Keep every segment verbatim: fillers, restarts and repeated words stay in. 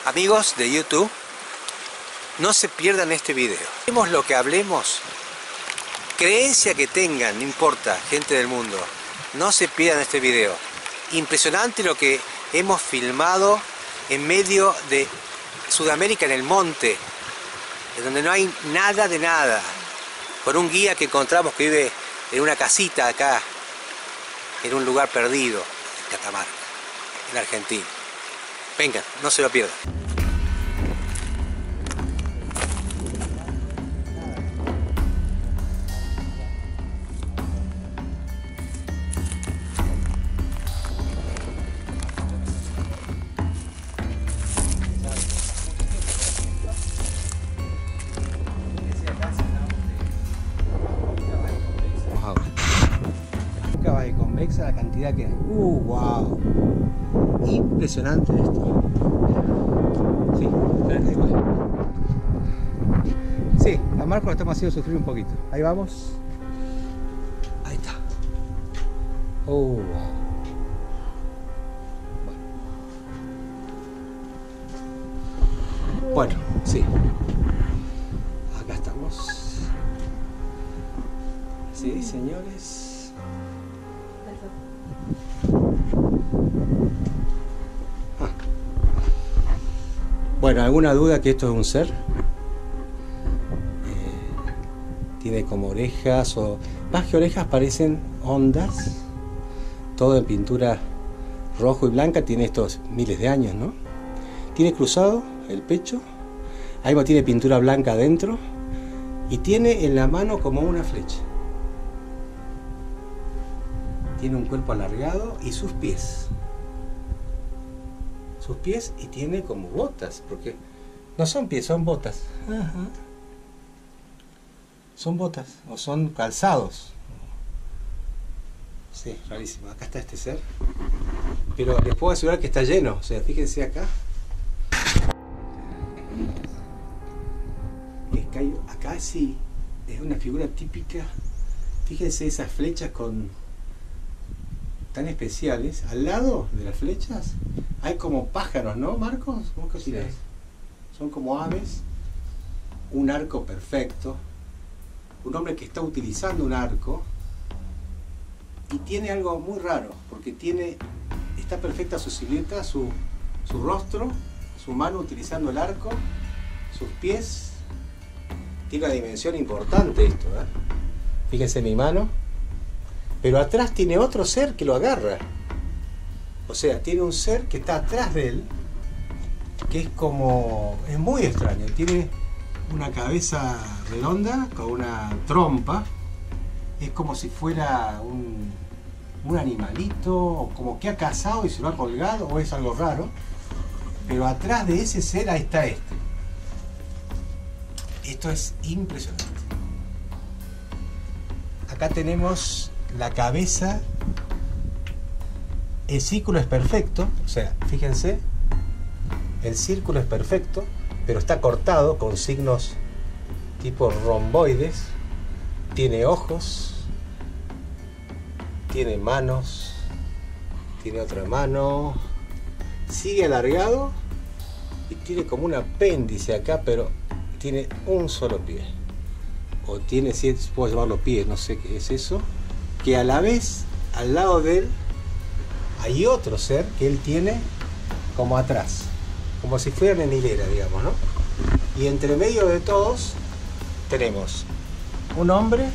Amigos de YouTube, no se pierdan este video. Hablemos lo que hablemos, creencia que tengan, no importa, gente del mundo, no se pierdan este video. Impresionante lo que hemos filmado en medio de Sudamérica, en el monte, en donde no hay nada de nada, con un guía que encontramos que vive en una casita acá, en un lugar perdido, en Catamarca, en Argentina. Vengan, no se lo pierdan. Caballo convexa, la cantidad que hay. Uh, wow. Impresionante esto. Sí, ahí va. Sí, a Marco lo estamos haciendo sufrir un poquito. Ahí vamos. Ahí está. Oh, wow. Bueno. Bueno, sí. Acá estamos. Sí, señores. Ah. Bueno, ¿alguna duda que esto es un ser? Eh, tiene como orejas, o más que orejas parecen ondas, todo en pintura rojo y blanca. Tiene estos miles de años, ¿no? Tiene cruzado el pecho, ahí tiene pintura blanca adentro y tiene en la mano como una flecha. Tiene un cuerpo alargado y sus pies. Sus pies y tiene como botas, porque no son pies, son botas. Ajá. Son botas o son calzados. Sí, rarísimo. Acá está este ser. Pero les puedo asegurar que está lleno. O sea, fíjense acá. Acá sí es una figura típica. Fíjense esas flechas con tan especiales. Al lado de las flechas hay como pájaros, ¿no, Marcos? ¿Cómo que sí. Son como aves. Un arco perfecto. Un hombre que está utilizando un arco. Y tiene algo muy raro, porque tiene, está perfecta su silueta, su, su rostro, su mano utilizando el arco, sus pies. Tiene una dimensión importante esto, ¿eh? Fíjense mi mano. Pero atrás tiene otro ser que lo agarra. O sea, tiene un ser que está atrás de él, que es como... es muy extraño. Tiene una cabeza redonda con una trompa. Es como si fuera un, un animalito, o como que ha cazado y se lo ha colgado, o es algo raro. Pero atrás de ese ser, ahí está este. Esto es impresionante. Acá tenemos la cabeza. El círculo es perfecto, o sea, fíjense, el círculo es perfecto, pero está cortado con signos tipo romboides. Tiene ojos, tiene manos, tiene otra mano, sigue alargado y tiene como un apéndice acá, pero tiene un solo pie, o tiene, si puedo llamarlo pie, no sé qué es eso, que a la vez, al lado de él, hay otro ser que él tiene como atrás, como si fueran en hilera, digamos, ¿no? Y entre medio de todos tenemos un hombre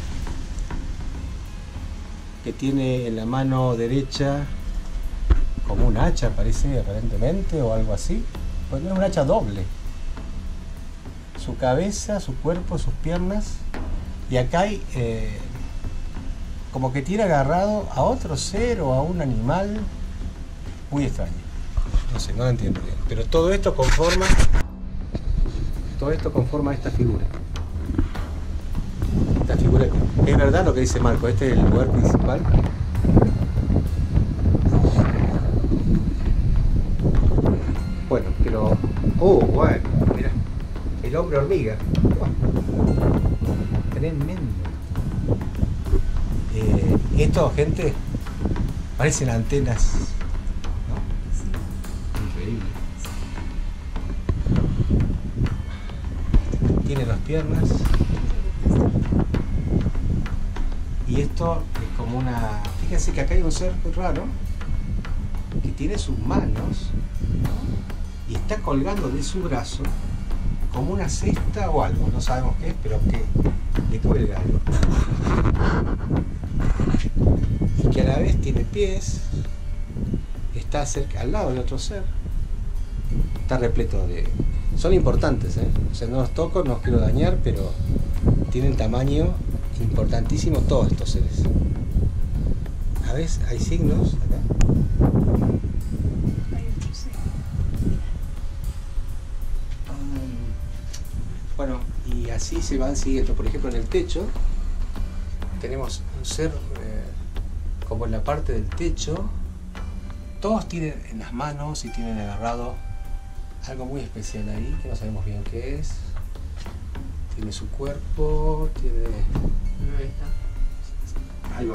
que tiene en la mano derecha como un hacha, parece, aparentemente, o algo así. Pues no es un hacha doble. Su cabeza, su cuerpo, sus piernas. Y acá hay eh, como que tiene agarrado a otro ser o a un animal muy extraño. No sé, no lo entiendo bien. Pero todo esto conforma todo esto conforma esta figura. Esta figura. Es verdad lo que dice Marco, este es el lugar principal. Bueno, pero... oh, bueno, mira. El hombre hormiga. Oh, tremendo. Eh, esto, gente, parecen antenas, ¿no? Sí. Increíble. tiene las piernas. Y esto es como una... Fíjense que acá hay un ser muy raro que tiene sus manos, ¿no? Y está colgando de su brazo como una cesta o algo, no sabemos qué es, pero que le cuelga algo. Y que a la vez tiene pies, está cerca, al lado de otro ser, está repleto de... Son importantes, ¿eh? O sea, no los toco, no los quiero dañar, pero tienen tamaño importantísimo todos estos seres. A ver, hay signos acá. Bueno, y así se van siguiendo. Por ejemplo, en el techo tenemos un ser eh, como en la parte del techo. Todos tienen en las manos y tienen agarrado algo muy especial ahí, que no sabemos bien qué es. Tiene su cuerpo, tiene... Algo.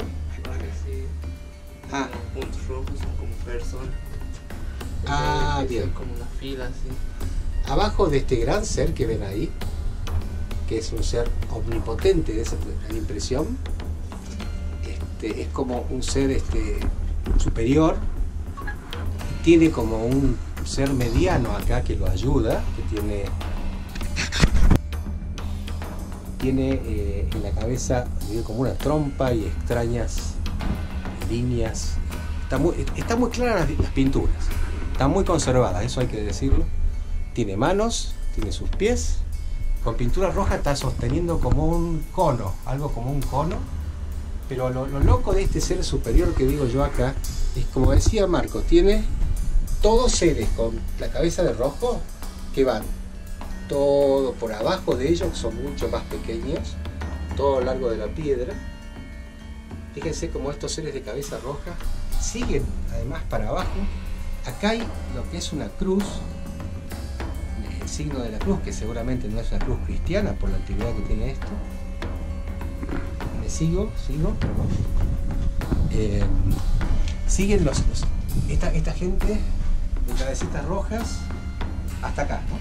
Ah. Puntos rojos son como personas. Ah, bien. Como una fila así. Abajo de este gran ser que ven ahí, que es un ser omnipotente, de esa la impresión, este, es como un ser este, superior, tiene como un ser mediano acá que lo ayuda, que tiene, tiene eh, en la cabeza como una trompa y extrañas líneas. Está muy, está muy claras las, las pinturas, están muy conservadas, eso hay que decirlo. Tiene manos, tiene sus pies. Con pintura roja está sosteniendo como un cono, algo como un cono. Pero lo, lo loco de este ser superior que digo yo acá es, como decía Marco, tiene todos seres con la cabeza de rojo que van todo por abajo de ellos, que son mucho más pequeños, todo a lo largo de la piedra. Fíjense cómo estos seres de cabeza roja siguen además para abajo. Acá hay lo que es una cruz, el signo de la cruz, que seguramente no es una cruz cristiana por la antigüedad que tiene esto. Me sigo, sigo, perdón. Eh, siguen los, los esta, esta gente de cabecitas rojas hasta acá, ¿no?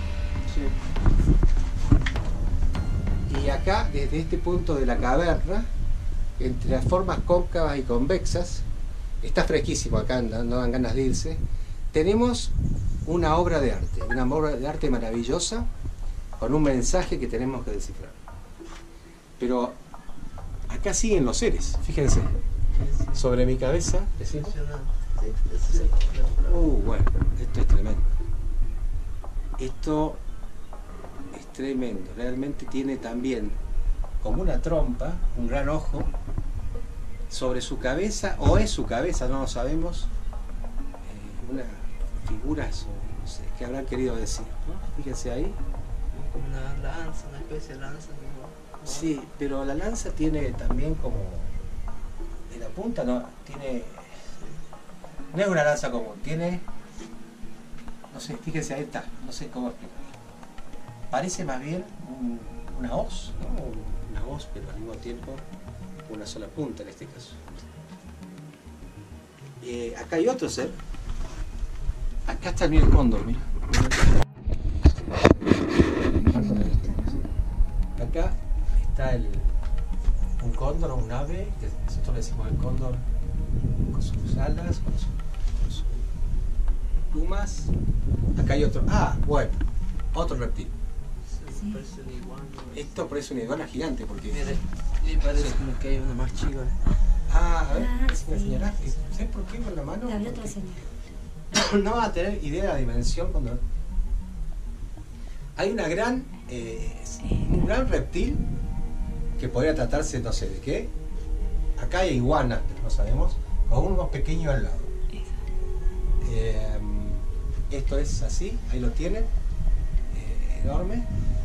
Sí. Y acá, desde este punto de la caverna, entre las formas cóncavas y convexas, está fresquísimo acá, no, no dan ganas de irse, tenemos una obra de arte, una obra de arte maravillosa, con un mensaje que tenemos que descifrar. Pero acá siguen los seres, fíjense, sobre mi cabeza, ¿decimos? Uh, bueno, esto es tremendo. Esto es tremendo, realmente tiene también como una trompa, un gran ojo, sobre su cabeza, o es su cabeza, no lo sabemos, eh, unas figuras, o no sé, ¿qué habrán querido decir? ¿No? Fíjense ahí. Como una lanza, una especie de lanza. ¿No? Sí, pero la lanza tiene también como, de la punta, no, tiene, no es una lanza común, tiene, no sé, fíjense, ahí está, no sé cómo explicarlo. Parece más bien un, una hoz, ¿no? Una hoz, pero al mismo tiempo una sola punta en este caso. Eh, acá hay otro ser. Acá está el cóndor, mira. Acá está el, un cóndor o un ave, que nosotros le decimos el cóndor con sus alas, con, su, con sus plumas. Acá hay otro. Ah, bueno, otro reptil. Sí, parece una iguana. Esto parece una iguana gigante porque... Mire, y parece sí. Como que hay una más chica. Ah, a ver, Ah, ¿me sí. señalaste? ¿Sabes por qué con la mano? La otra señal. No vas a tener idea de la dimensión cuando... Hay una gran... Eh, un gran reptil que podría tratarse, no sé de qué. Acá hay iguanas, pero no sabemos, con unos pequeños al lado. Eh, esto es así, ahí lo tienen. Eh, enorme.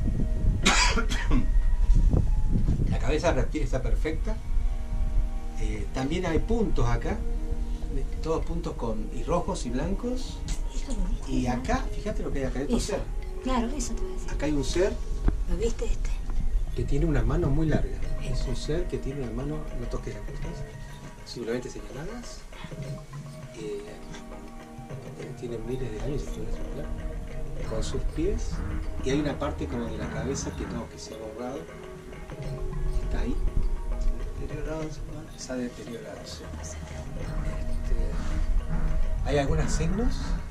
La cabeza del reptil está perfecta. Eh, también hay puntos acá, todos puntos con y rojos y blancos. Eso lo viste. Y ¿no? acá, fíjate lo que hay acá, hay otro Eso. ser. Claro, eso te voy a decir. Acá hay un ser ¿Lo viste este? que tiene unas manos muy largas. Es un ser que tiene unas manos, no toques las cosas, simplemente señaladas. Eh, tiene miles de años, esto no es claro. con sus pies, y hay una parte como de la cabeza que no, que se ha borrado, está ahí, Deteriorado, supongo. se ha deteriorado. Sí. Este, ¿hay algunos signos?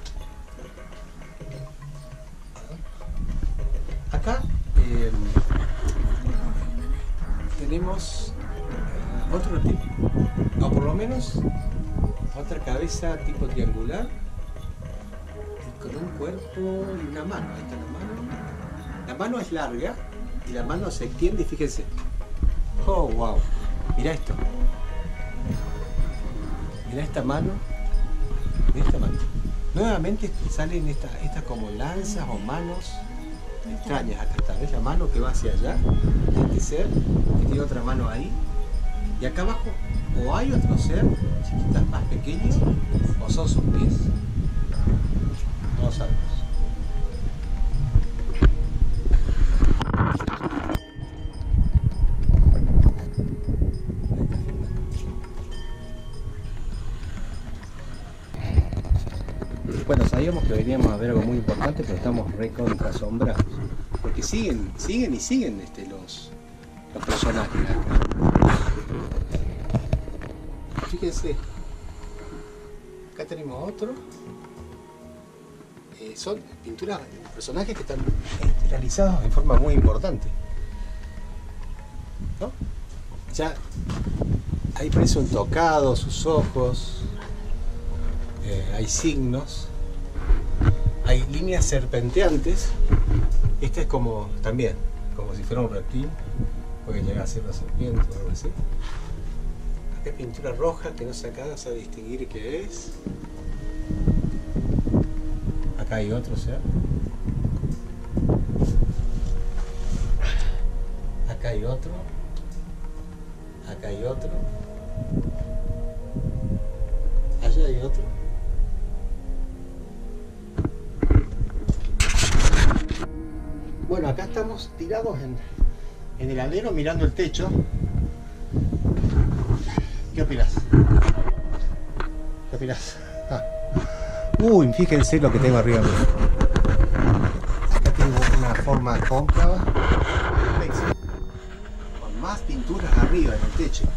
Acá eh, tenemos otro tipo, o por lo menos otra cabeza tipo triangular, con un cuerpo y una mano. Ahí está la mano. La mano es larga y la mano se extiende, y fíjense. Oh, wow. Mirá esto. Mirá esta mano. Mirá esta mano. Nuevamente salen estas estas como lanzas o manos extrañas. Acá está, ¿ves la mano que va hacia allá? Este ser, que tiene otra mano ahí. Y acá abajo, o hay otro ser, chiquitas más pequeños, o son sus pies. No sabemos. Bueno, sabíamos que veníamos a ver algo muy importante, pero estamos recontra asombrados. Porque siguen, siguen y siguen este, los, los personajes acá. Fíjense, acá tenemos otro. Eh, son pinturas de personajes que están eh, realizados en forma muy importante, ¿no? Ya ahí parece un tocado, sus ojos, eh, hay signos, hay líneas serpenteantes. Esta es como también, como si fuera un reptil, puede llegar a ser una serpiente o algo así. Acá hay pintura roja que no se alcanza a distinguir qué es. Acá hay otro ser. Acá hay otro. Acá hay otro. Allá hay otro. Bueno, acá estamos tirados en, en el alero mirando el techo. ¿Qué opinas? ¿Qué opinas? Ah. Uy, fíjense lo que tengo arriba mío. Acá tengo una forma cóncava, con más pinturas arriba en el techo.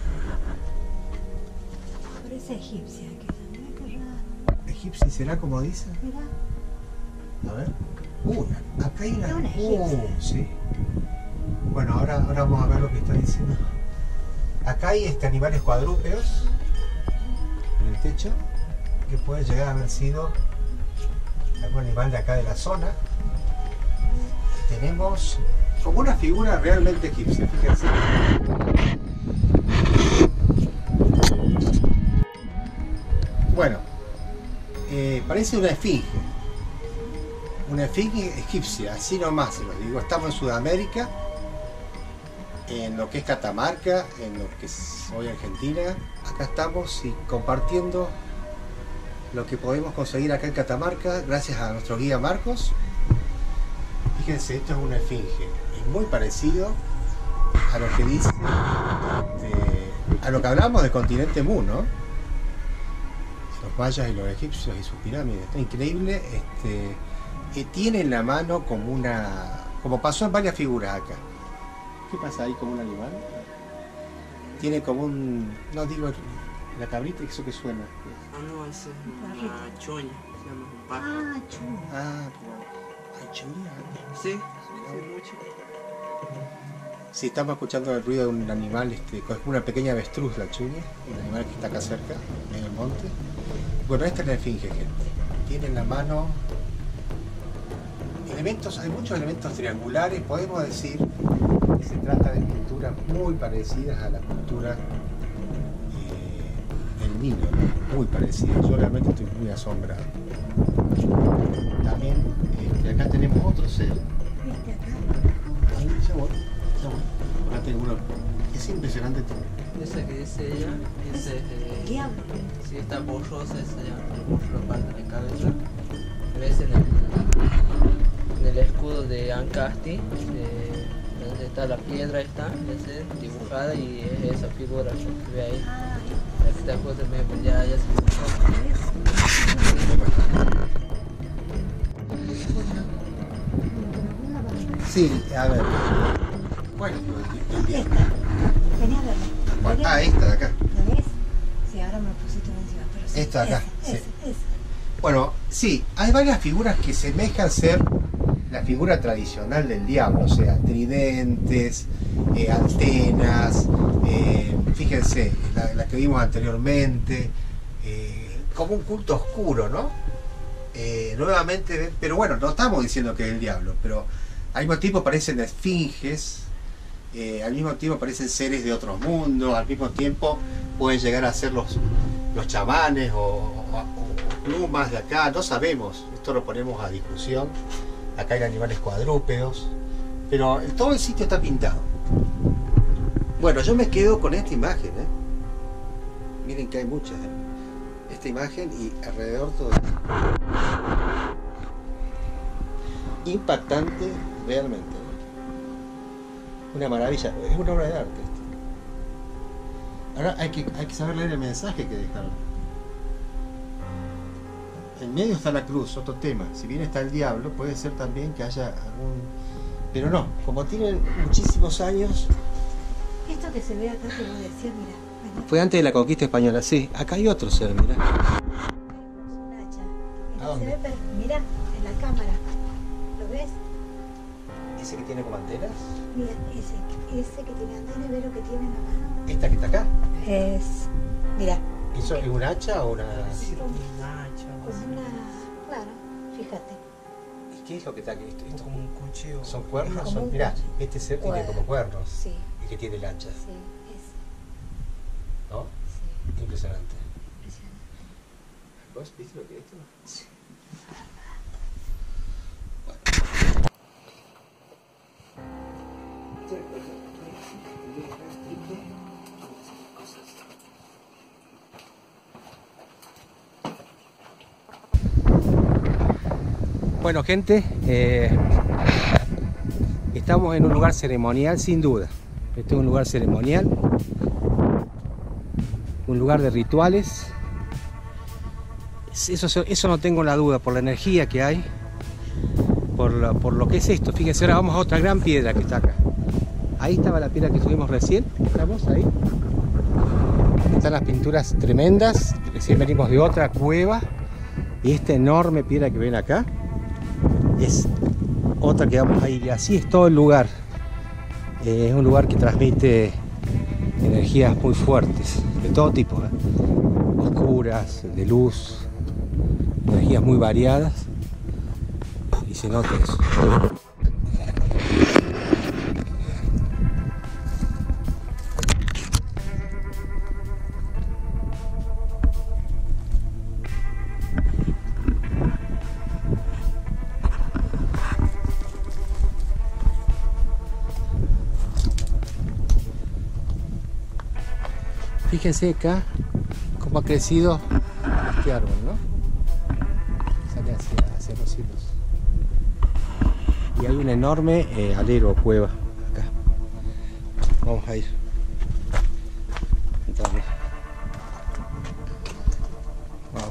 Parece egipcia aquella, mira qué raro. ¿Egipcia será como dice? Mira. A ver. Uh, acá hay una. Es una Uh, egipcia. sí. Bueno, ahora, ahora vamos a ver lo que está diciendo. Acá hay este, animales cuadrúpedos en el techo, que puede llegar a haber sido algún animal de acá de la zona. Y tenemos como una figura realmente egipcia, fíjense. Bueno, eh, parece una esfinge. Una esfinge egipcia, así nomás se lo digo. Estamos en Sudamérica, en lo que es Catamarca, en lo que es hoy Argentina. Acá estamos y compartiendo lo que podemos conseguir acá en Catamarca gracias a nuestro guía Marcos. Fíjense, esto es una esfinge, es muy parecido a lo que dice, este, a lo que hablamos del continente Mu, ¿no? Los mayas y los egipcios y sus pirámides, está increíble. Este, que tiene en la mano como una, como pasó en varias figuras acá. ¿Qué pasa ahí como un animal? Tiene como un, no digo la cabrita, eso que suena. Ah, no, ese es una choña, se llama un pájaro. Ah, chulo. Ah, pero hay chulla. Sí, sí, mucho. Sí, estamos escuchando el ruido de un animal, este, es una pequeña avestruz la chuña, un animal que está acá cerca, en el monte. Bueno, esta es la esfinge, gente. Tiene en la mano elementos, hay muchos elementos triangulares, podemos decir que se trata de pinturas muy parecidas a la cultura eh, del Nilo, ¿no? Muy parecidas. Yo realmente estoy muy asombrado. También este, acá tenemos otro ser. ¿Viste acá? Ahí, ya voy, ya voy. Acá tengo uno. Es impresionante todo. Esa que dice ella, ese es El el... diablo. Sí, está borrosa, esa ya, el borro la parte de la cabeza. Ves en el, en el escudo de Ancasti, de, donde está la piedra, está ese, dibujada, y es esa figura que se ve ahí. Ah, Esta cosa me, ya, ya se ¿ves? Sí, a ver. Bueno, el diablo. Esta. Vení a verla. Bueno, ah, esta de acá. ¿La ves? Sí, ahora me lo pusiste encima, pero sí. Esta de acá, Esa, sí. esa, esa. Bueno, sí, hay varias figuras que semejan ser la figura tradicional del diablo, o sea, tridentes, eh, antenas, eh, fíjense, la, la que vimos anteriormente, eh, como un culto oscuro, ¿no? Eh, nuevamente, pero bueno, no estamos diciendo que es el diablo, pero al mismo tiempo parecen esfinges, eh, al mismo tiempo parecen seres de otros mundos, al mismo tiempo pueden llegar a ser los, los chamanes o, o, o plumas de acá, no sabemos, esto lo ponemos a discusión. Acá hay animales cuadrúpedos, pero todo el sitio está pintado. Bueno, yo me quedo con esta imagen, ¿eh? Miren que hay muchas, ¿eh? Esta imagen y alrededor todo. Impactante realmente, ¿eh? Una maravilla, es una obra de arte esto. Ahora hay que, hay que saber leer el mensaje que dejaron. En medio está la cruz, otro tema. Si bien está el diablo, puede ser también que haya algún... Pero no, como tienen muchísimos años... Esto que se ve acá te voy a decir, mira. Vení. Fue antes de la conquista española, sí. Acá hay otro ser, mira. Un hacha. Mira, ¿A dónde? se ve, pero mira, en la cámara. ¿Lo ves? ¿Ese que tiene como antenas? Mira, ese, ese que tiene antena y ve lo que tiene en la mano. ¿Esta que está acá? Es... Mira. ¿Eso es un hacha o una...? Sí, un hacha, Como una... Claro, fíjate. ¿Y qué es lo que está aquí? Esto, o esto- como un cuchillo. ¿Son cuernos? Como Son... un Mirá, cuchillo. este ser tiene como cuernos. Sí, Y que tiene el hacha, sí, ese. ¿no? Sí, Impresionante. impresionante. ¿Vos viste lo que es esto? Sí. Bueno, gente, eh, estamos en un lugar ceremonial sin duda. Este es un lugar ceremonial, un lugar de rituales. Eso, eso no tengo la duda, por la energía que hay, por, la, por lo que es esto. Fíjense, ahora vamos a otra gran piedra que está acá. Ahí estaba la piedra que subimos recién, estamos ahí. Están las pinturas tremendas, recién venimos de otra cueva. Y esta enorme piedra que ven acá es otra que vamos a ir, y así es todo el lugar. Eh, es un lugar que transmite energías muy fuertes, de todo tipo, ¿eh? Oscuras, de luz, energías muy variadas, y se nota eso. Fíjense acá cómo ha crecido este árbol, ¿no? Sale hacia, hacia los cielos. Y hay un enorme eh, alero o cueva acá. Vamos a ir. Entramos. Wow.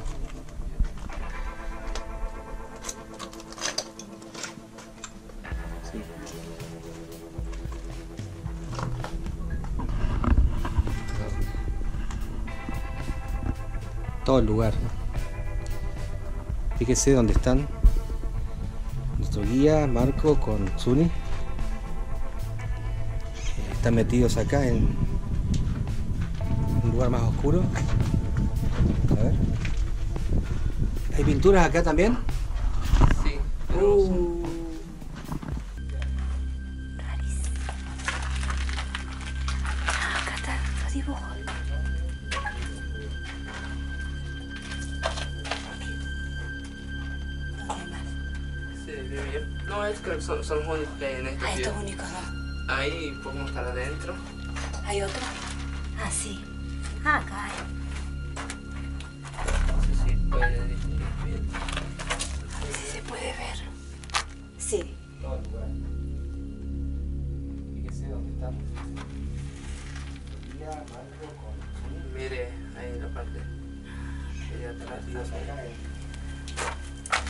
Sí. Todo el lugar. Fíjese dónde están nuestro guía Marco con Zuni. Están metidos acá en un lugar más oscuro. A ver. ¿Hay pinturas acá también? Sí, pero son- Uh. Acá están los dibujos. ¿Dónde hay más? sí, bien, bien. No, es que son, son los únicos que hay en este Ah, video. estos únicos dos. Ahí podemos estar adentro. ¿Hay otro? Ah, sí. Ah, acá hay. No sé si puede distinguir bien. Sí se puede ver. Sí. Todo el lugar. Fíjese dónde están. Guía Marco con Zuni. Mire ahí en la parte de atrás. Metidos acá en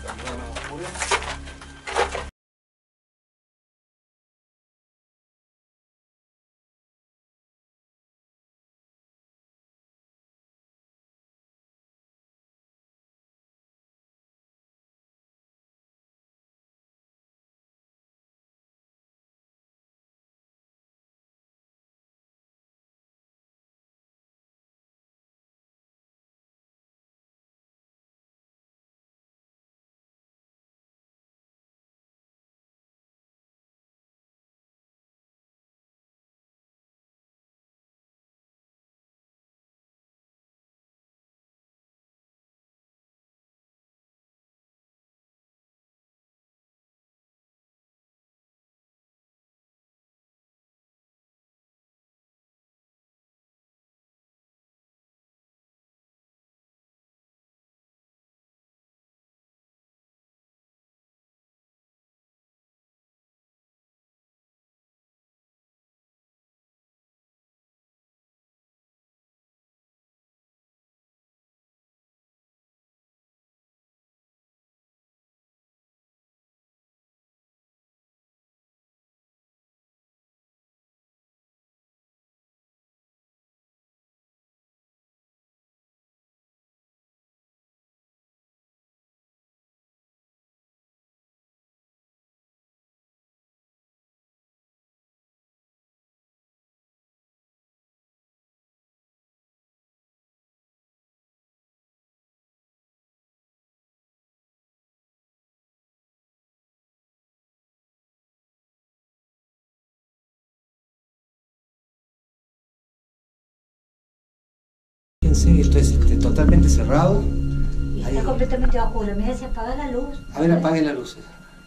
Fíjense, esto es este, totalmente cerrado. Y está Ahí. completamente oscuro. Mira, si apaga la luz. A ver, apaguen las luces.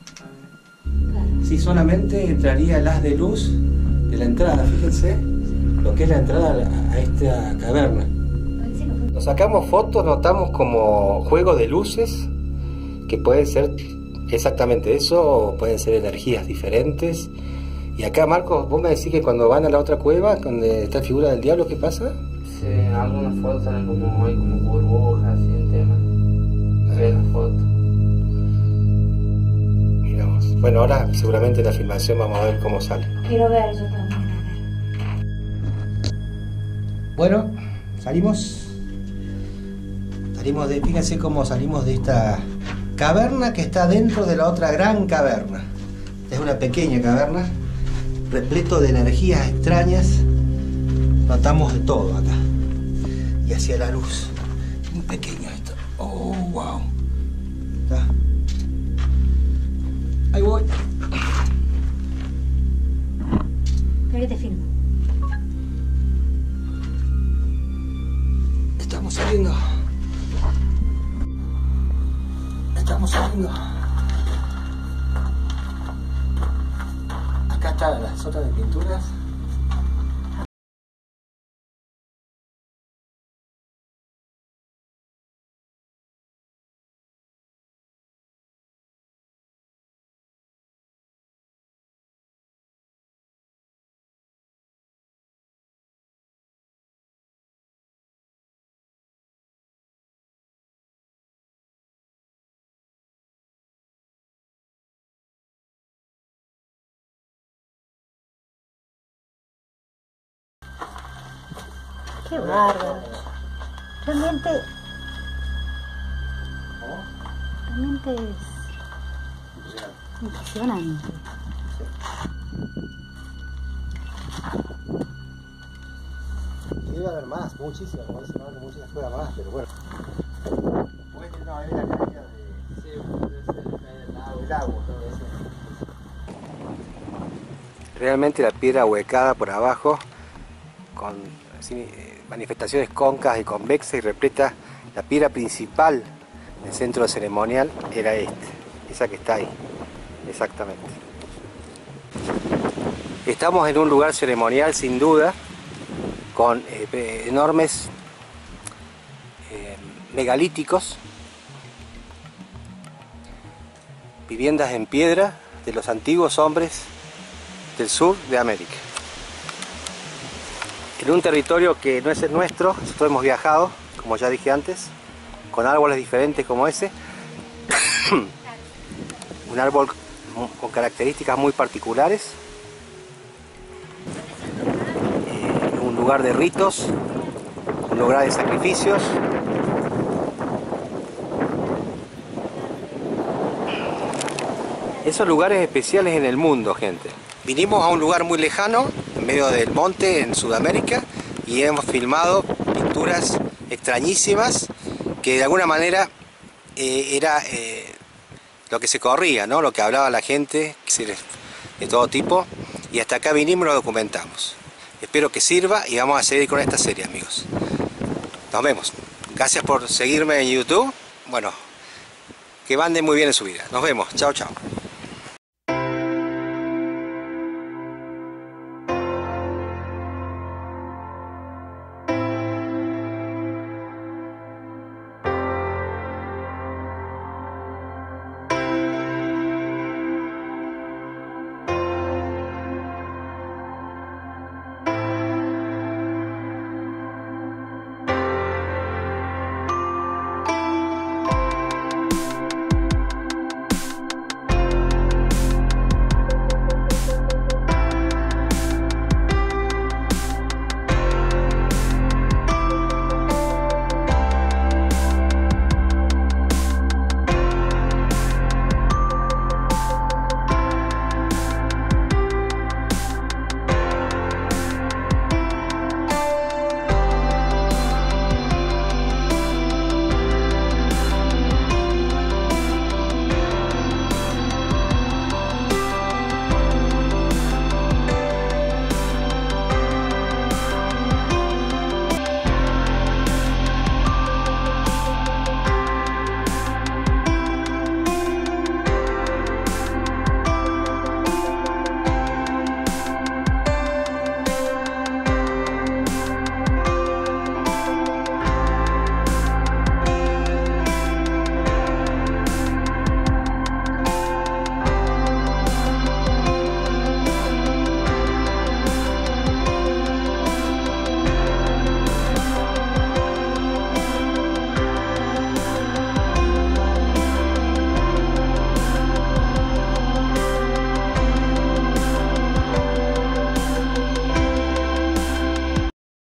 Claro. Si solamente entraría el haz de luz de la entrada, fíjense lo que es la entrada a esta caverna. Parece que fue- Nos sacamos fotos, notamos como juego de luces, que pueden ser exactamente eso, o pueden ser energías diferentes. Y acá, Marcos, vos me decís que cuando van a la otra cueva, donde está la figura del diablo, ¿qué pasa? Sí, algunas fotos salen como, hay como burbujas y el tema. Se ve la foto. Miramos. Bueno, ahora seguramente en la filmación vamos a ver cómo sale. Quiero ver yo también, a ver. Bueno, salimos. Salimos de, fíjense cómo salimos de esta caverna que está dentro de la otra gran caverna. Es una pequeña caverna, repleto de energías extrañas. Notamos de todo acá. Y hacia la luz. Muy pequeño esto. Oh, wow. ¿Está? Ahí voy. Espera que te filmo. Estamos saliendo. Estamos saliendo. Acá está la zona de pinturas. Qué bárbaro. Realmente. Realmente es impresionante. Y debe haber más, muchísimas, como dicen, no, muchísimas fuera más, pero bueno. Bueno, no, es la caída de... Sí, debe ser la caída del agua. El agua, todo eso. Realmente la piedra huecada por abajo, con así, eh, manifestaciones cóncavas y convexas y repleta, la piedra principal del centro ceremonial era este, esa que está ahí, exactamente. Estamos en un lugar ceremonial sin duda, con eh, enormes eh, megalíticos, viviendas en piedra de los antiguos hombres del sur de América. En un territorio que no es el nuestro, nosotros hemos viajado, como ya dije antes, con árboles diferentes como ese, Un árbol con características muy particulares. Eh, un lugar de ritos, un lugar de sacrificios. Esos lugares especiales en el mundo, gente. Vinimos a un lugar muy lejano, en medio del monte, en Sudamérica, y hemos filmado pinturas extrañísimas que de alguna manera eh, era eh, lo que se corría, ¿no? Lo que hablaba la gente, de todo tipo, y hasta acá vinimos y lo documentamos. Espero que sirva y vamos a seguir con esta serie, amigos. Nos vemos. Gracias por seguirme en YouTube. Bueno, que anden muy bien en su vida. Nos vemos. Chao, chao.